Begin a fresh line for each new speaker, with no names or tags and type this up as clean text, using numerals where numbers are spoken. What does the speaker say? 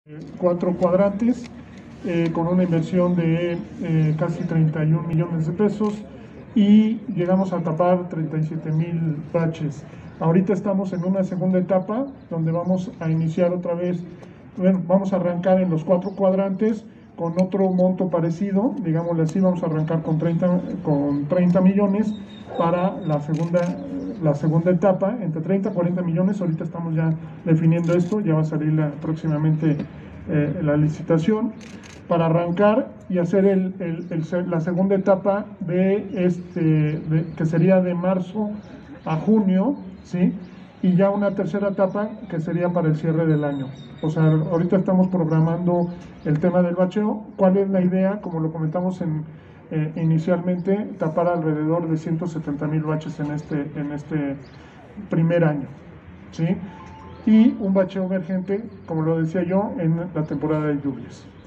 4 cuadrantes con una inversión de casi 31 millones de pesos y llegamos a tapar 37,000 baches. Ahorita estamos en una segunda etapa donde vamos a iniciar otra vez, bueno, vamos a arrancar en los 4 cuadrantes con otro monto parecido, digámosle así, vamos a arrancar con 30 millones para la segunda etapa, entre 30 y 40 millones, ahorita estamos ya definiendo esto, ya va a salir próximamente la licitación, para arrancar y hacer la segunda etapa que sería de marzo a junio, ¿sí? Y ya una tercera etapa que sería para el cierre del año. O sea, ahorita estamos programando el tema del bacheo. ¿Cuál es la idea? Como lo comentamos inicialmente, tapar alrededor de 170,000 baches en este primer año, ¿sí? Y un bacheo emergente, como lo decía yo, en la temporada de lluvias.